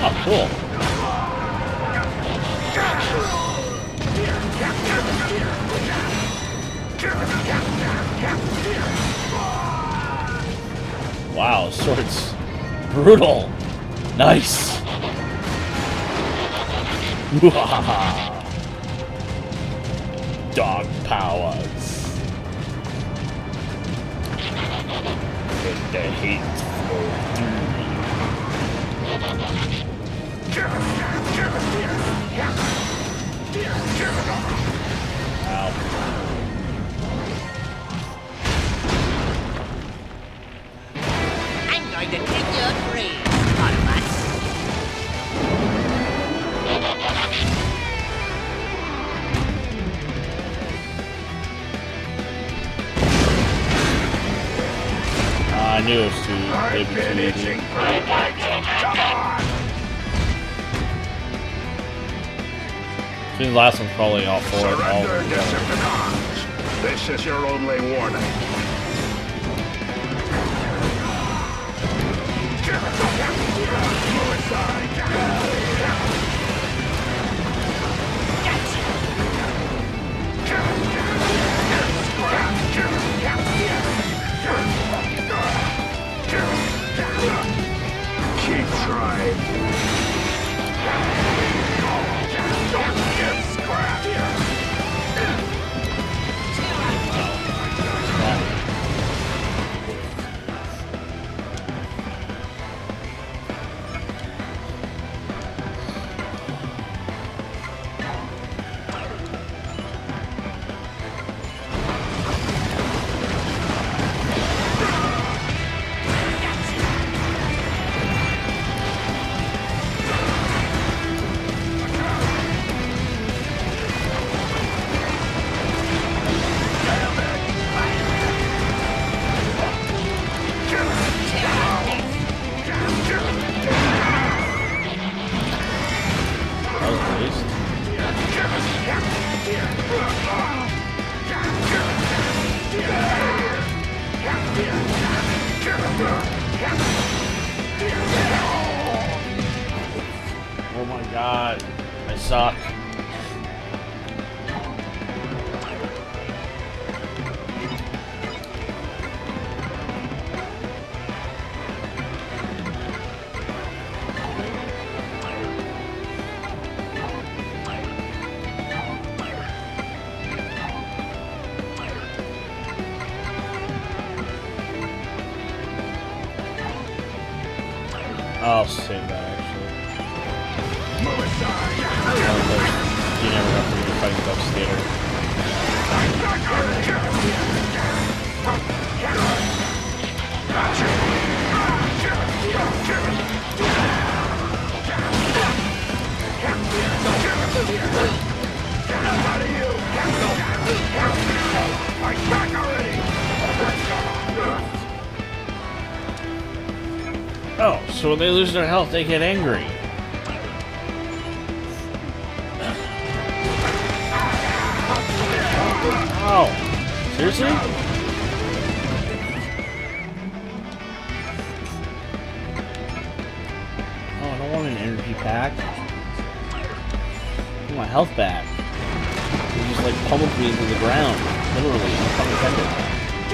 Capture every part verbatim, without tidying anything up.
Oh, cool. Wow, sword's brutal. Nice. Dog powers. Let the hate flow through you. Ow. I'm going to take your brain, Autobots. I knew it was too, maybe too easy. I think the last one's probably all four. Surrender, Decepticons. This is your only warning. Keep trying. Don't get scrapped here. Oh my god, I suck. I'll save that actually. You never have to be fighting Buff Skater. Oh, so when they lose their health, they get angry. Oh, seriously? Oh, I don't want an energy pack. I want my health back. You just like pummeled me into the ground. Literally, no pun intended.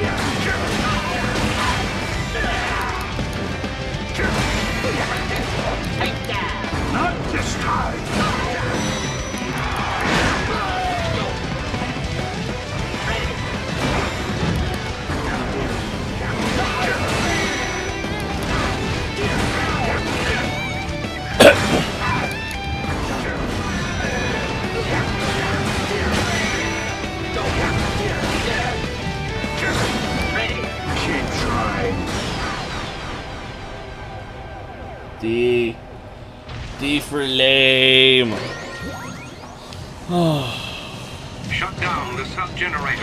Not this time. Keep trying. D. D for lame. Shut down the sub-generator.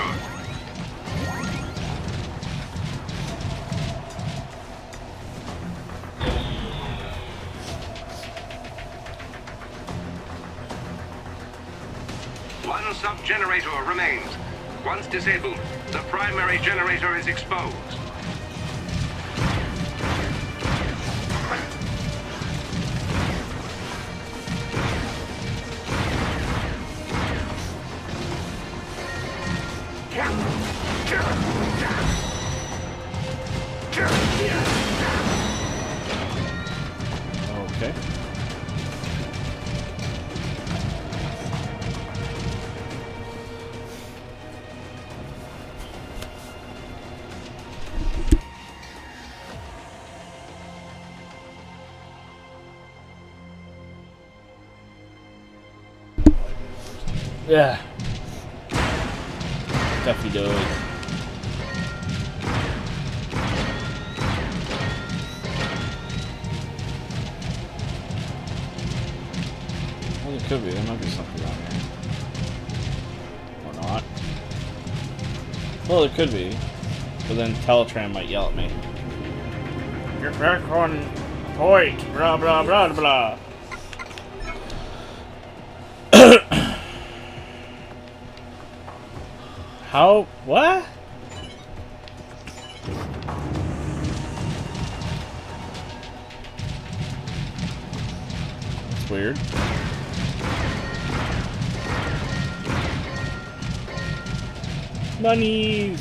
One sub-generator remains. Once disabled, the primary generator is exposed. Yeah. Stuff he does. Well, it could be. There might be something around here. Or not. Well, it could be. But then Teletran might yell at me. Get back on point! Blah, blah, blah, blah. How? What? That's weird. Monies!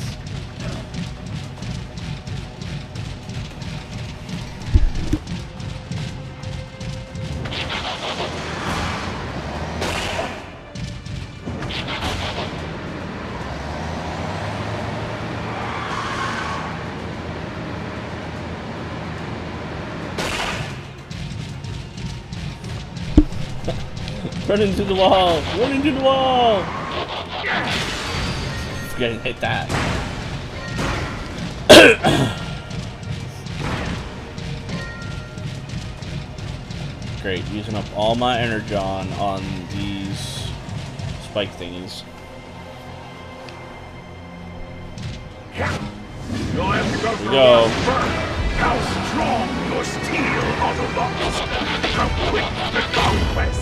Run into the wall! Run into the wall! Getting hit that. Great, using up all my energon on these spike thingies. You'll have to go Here we go. How strong your steel, Autobots! How quick the conquest!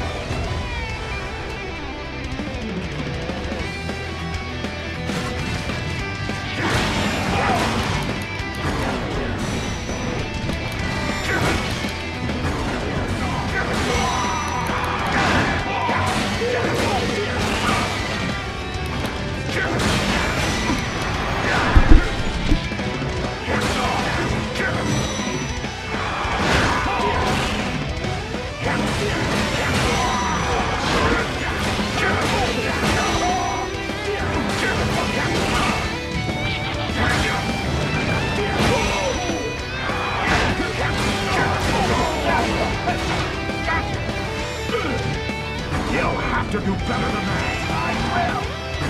To do better than that, I will.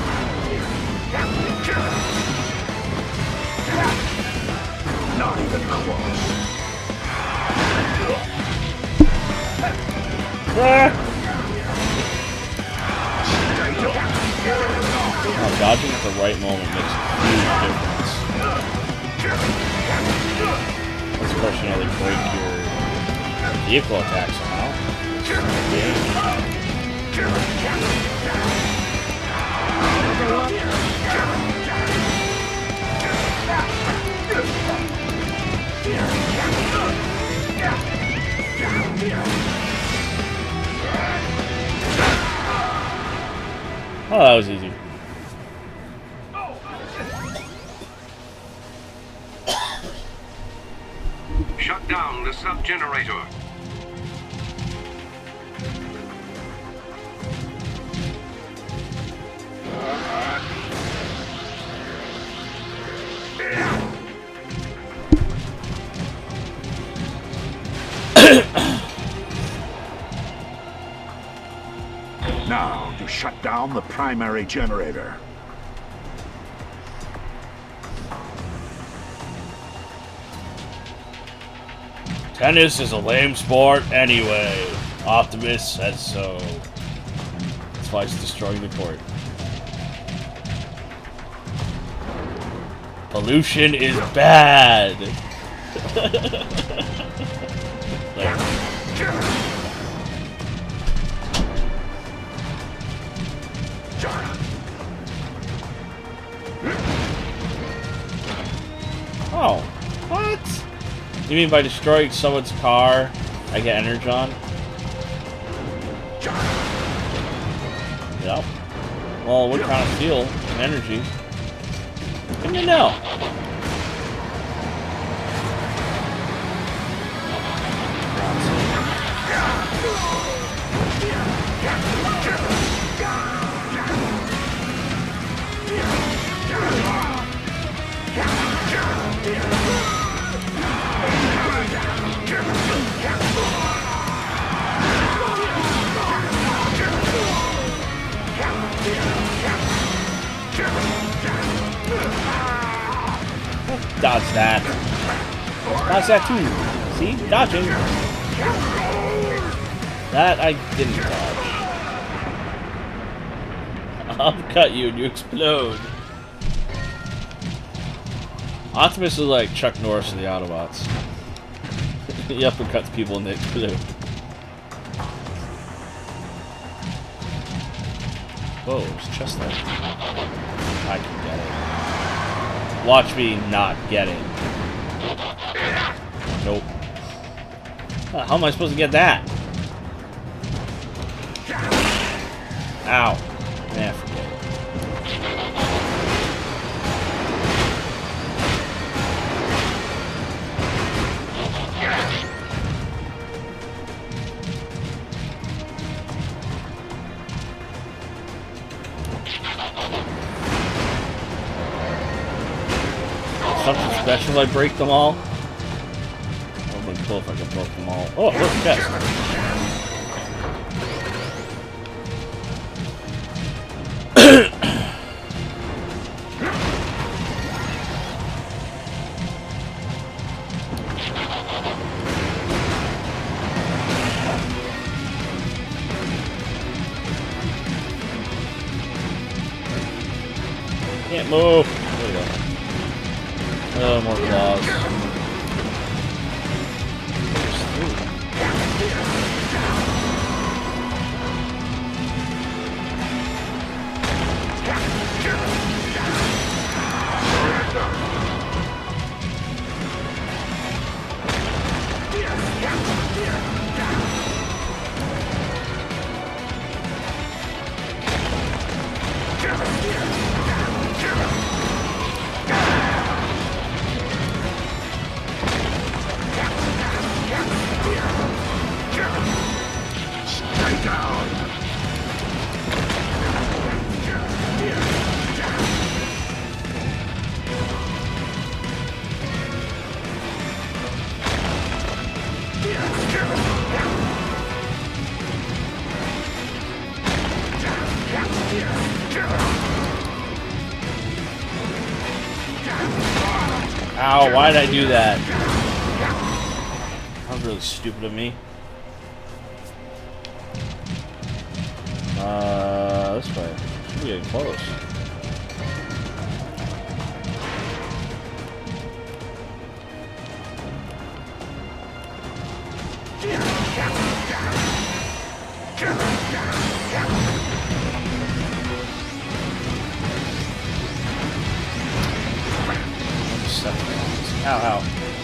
Not even close. Oh, dodging at the right moment makes a huge difference. Let's question how they break your vehicle attack somehow. Yeah. Oh, that was easy. Shut down the sub-generator. Now to shut down the primary generator. Tennis is a lame sport anyway. Optimus says so. That's why it's destroying the court. Pollution is bad. Like, oh, what? You mean by destroying someone's car, I get energon? Yep. Well, what kind of fuel and energy? Let me know. dodge that. Dodge that too. See? Dodging. That I didn't dodge. I'll cut you and you explode. Optimus is like Chuck Norris of the Autobots. He uppercuts people and they explode. Whoa, there's a chest there. I can get it. Watch me not get it. Nope. How am I supposed to get that? Ow. Nah, forget it. Something special I break them all? I would be cool if I could break them all. Oh, look, chest. Can't move. There we go. Oh, more claws. Ow, why did I do that? That was really stupid of me. Uh, this way. We're getting close. Ow, ow.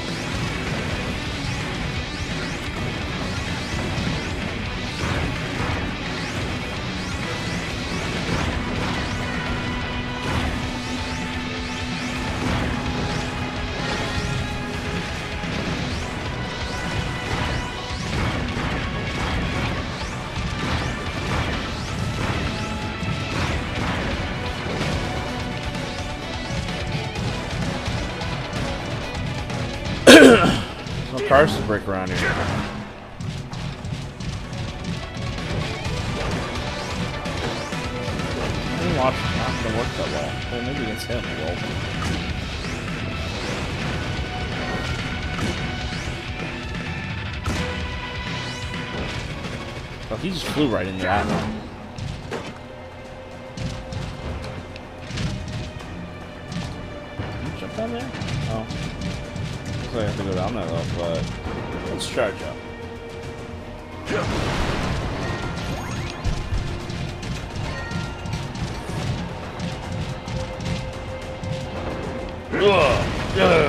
No cars to break around here. Maybe watch not gonna work that well. Well, maybe against him it will. Oh, he just flew right into that one. Can you jump down there? Oh. I have to go down that low, but let's charge up. Ugh. Ugh.